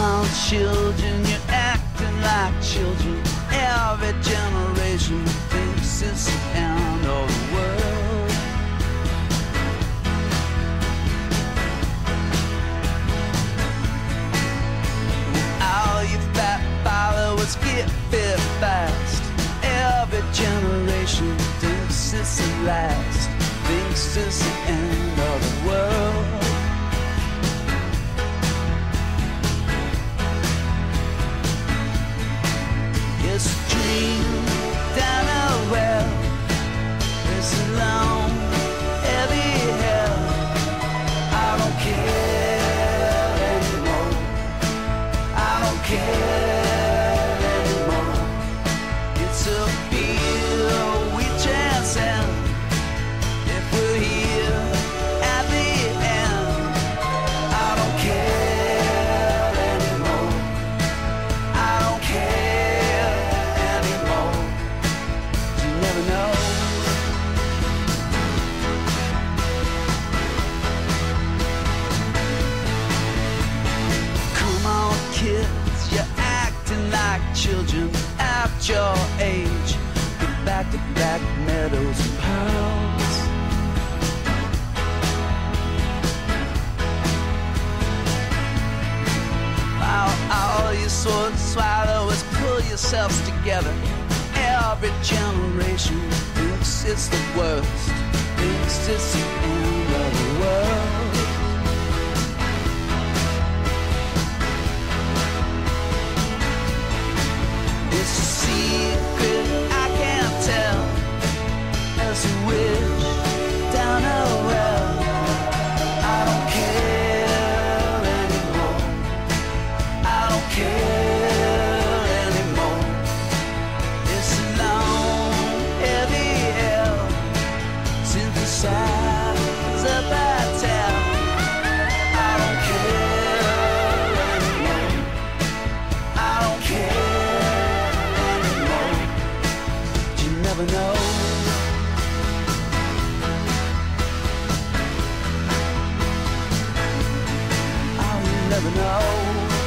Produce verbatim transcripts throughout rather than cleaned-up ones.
on, children, you're acting like children. Every generation thinks it's the end of the world. All you fat followers get fit fast. Every generation thinks it's the last, thinks it's the end of the world. It's a dream down a well. It's a long, heavy hell. I don't care anymore. I don't care anymore. It's a field we transcend. If we're here at the end, I don't care anymore. I don't care anymore. You never know. Come on, kids, you're acting like children at your age. Get back to black meadows and pearls. Now all you sword swallowers, pull yourselves together. Every generation thinks it's the worst, thinks it's the end of the world. It's a secret I can't tell. There's a wish down a well. I don't care anymore. I don't care anymore. It's a long, heavy hell. Synthesize a bad tale. I don't care anymore. I don't care anymore. You never know. I'll never know.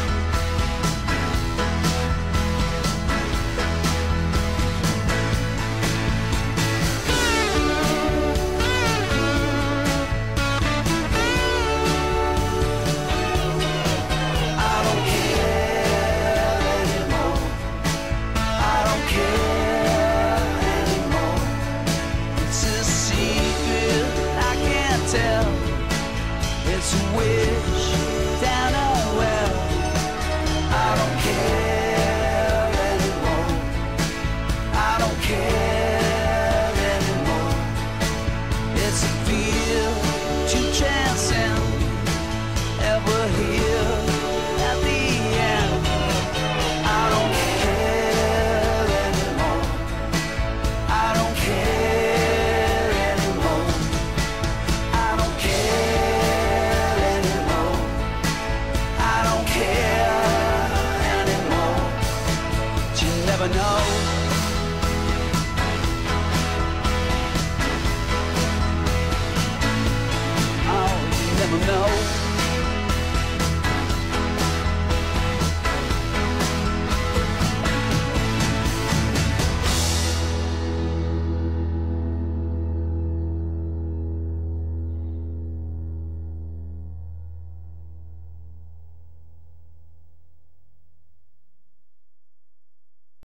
I don't care anymore. I don't care anymore. It's a secret I can't tell. It's a wish down a well. I don't care anymore. I don't care anymore. It's a field to transcend. Ever here at the end. I don't care anymore. I don't care anymore. I don't care anymore. I don't care anymore. You never know.